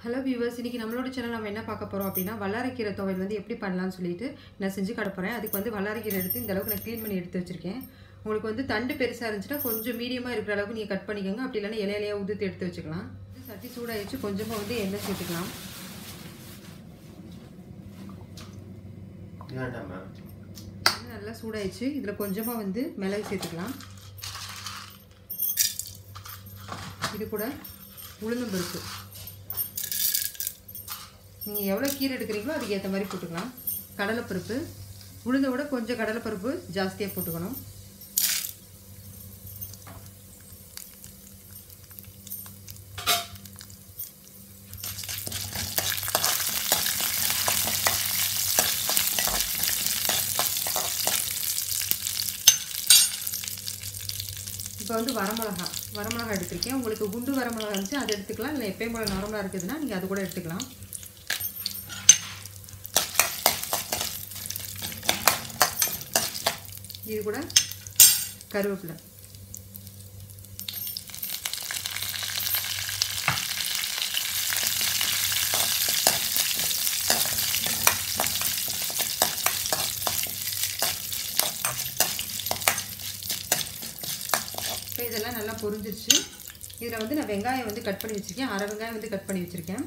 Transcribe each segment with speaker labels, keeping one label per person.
Speaker 1: Hello viewers, இன்னைக்கு நம்மளோட channel நம்ம என்ன பார்க்க போறோம் அப்படின்னா வல்லாரைக்கீரை துவையல் வந்து எப்படி பண்ணலாம்னு சொல்லிட்டு நான் செஞ்சு காட்ட போறேன். அதுக்கு வந்து வல்லாரைக்கீரை எடுத்து இந்த அளவுக்கு நான் க்ளீன் பண்ணி எடுத்து வச்சிருக்கேன். உங்களுக்கு வந்து தண்டு பெருசா இருந்துச்சுன்னா கொஞ்சம் மீடியமா இருக்கிற அளவுக்கு நீங்க கட் பண்ணிக்கோங்க. அப்படி இல்லைன்னா இலையிலையா உதுத்து எடுத்து வச்சுக்கலாம். சட்டி சூடாயிடுச்சு, கொஞ்சமா வந்து எண்ணெய் சேர்த்துக்கலாம். நல்லா சூடாயிடுச்சு, இதுல கொஞ்சமா வந்து மிளகு சேர்த்துக்கலாம். இது கூட உளுந்தம் பருப்பு, நீங்கள் எவ்வளோ கீரை எடுக்கிறீங்களோ அதுக்கு ஏற்ற மாதிரி போட்டுக்கலாம். கடலைப்பருப்பு, உளுந்தை விட கொஞ்சம் கடலைப்பருப்பு ஜாஸ்தியாக போட்டுக்கணும். இப்போ வந்து வரமிளகா எடுத்துருக்கேன். உங்களுக்கு குண்டு வரமிளகா இருந்துச்சு அதை எடுத்துக்கலாம், இல்லை எப்பயும் போல் நார்மலாக இருக்குதுன்னா நீங்கள் அது கூட எடுத்துக்கலாம். இது கூட கருவேப்பிலை, இப்போ இதெல்லாம் நல்லா பொரிஞ்சிருச்சு. இதில் வந்து நான் வெங்காயம் வந்து கட் பண்ணி வச்சுருக்கேன், அரை வெங்காயம் வந்து கட் பண்ணி வச்சுருக்கேன்.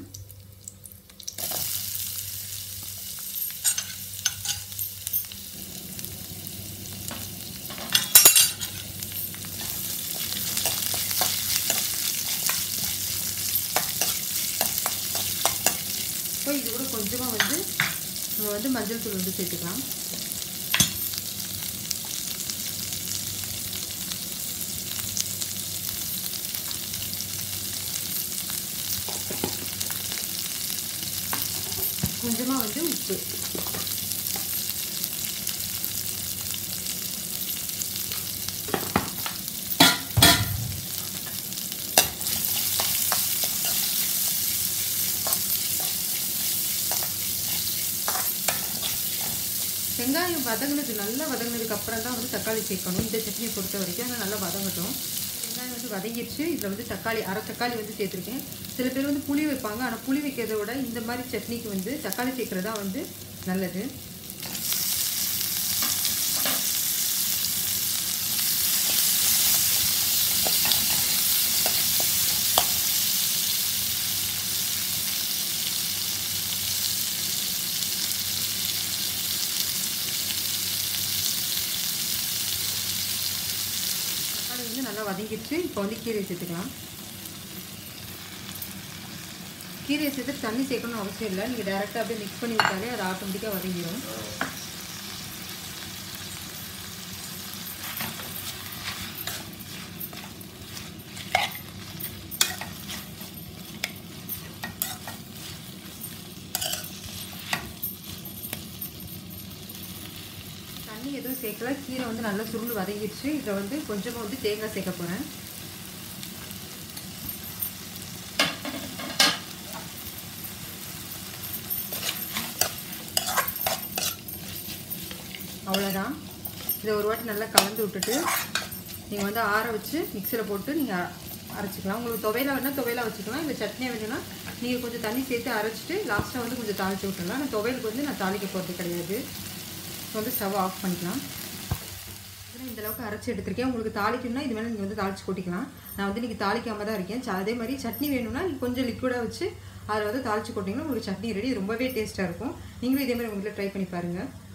Speaker 1: இப்போ இது கூட கொஞ்சமாக வந்து நம்ம வந்து மஞ்சள் தூள் வந்து சேர்த்துக்கலாம். கொஞ்சமாக வந்து உப்பு, வெங்காயம் நல்லா வதங்கினதுக்கு அப்புறம் தான் வந்து தக்காளி சேர்க்கணும். இந்த சட்னியை பொறுத்த வரைக்கும் ஆனால் நல்லா வதங்கட்டும். வெங்காயம் வந்து வதங்கிடுச்சு. இதில் வந்து அரை தக்காளி வந்து சேர்த்துருக்கேன். சில பேர் வந்து புளி வைப்பாங்க, ஆனால் புளி வைக்கிறத விட இந்த மாதிரி சட்னிக்கு வந்து தக்காளி சேர்க்குறதா வந்து நல்லது. வந்து நல்லா வதங்கிடுச்சு. இப்போ வந்து கீரையை சேர்த்துக்கலாம். கீரையை சேர்த்துட்டு தண்ணி சேர்க்கணும்னு அவசியம் இல்லை, நீங்கள் டைரெக்டாக அப்படியே மிக்ஸ் பண்ணி விட்டாலே அது ஆட்டோமேட்டிக்காக வதங்கிடும். தண்ணி எதுவும் சேர்க்கல, கீரை வந்து நல்லா சுருண்டு வதங்கிடுச்சு. இதில் வந்து கொஞ்சமாக வந்து தேங்காய் சேர்க்க போகிறேன். அவ்வளோதான். இதை ஒரு வாட்டி நல்லா கலந்து விட்டுட்டு நீங்கள் வந்து ஆற வச்சு மிக்சியில் போட்டு நீங்கள் அரைச்சிக்கலாம். உங்களுக்கு துவையலாக வேணால் துவையலாக வச்சுக்கலாம், இல்லை சட்னியாக வேணும்னா நீங்கள் கொஞ்சம் தண்ணி சேர்த்து அரைச்சிட்டு லாஸ்ட்டாக வந்து கொஞ்சம் தாளித்து விட்டுடலாம். ஆனால் துவையலுக்கு வந்து நான் தாளிக்க போகிறது கிடையாது. வந்து ஸ்டவ் ஆஃப் பண்ணிக்கலாம். இந்த அளவுக்கு அரைச்சி எடுத்துருக்கேன். உங்களுக்கு தாளிக்கணும்னா இது மேலே நீங்கள் வந்து தாளித்து கொட்டிக்கலாம். நான் வந்து இன்றைக்கி தாளிக்காமல் தான் இருக்கேன். அதே மாதிரி சட்னி வேணும்னா நீங்கள் கொஞ்சம் லிக்விடாக வச்சு அதில் வந்து தாளித்து கொட்டிங்கன்னா உங்களுக்கு சட்னி ரெடி. ரொம்பவே டேஸ்ட்டாக இருக்கும். நீங்களும் இதே மாதிரி உங்கள் வீட்டில் ட்ரை பண்ணி பாருங்கள்.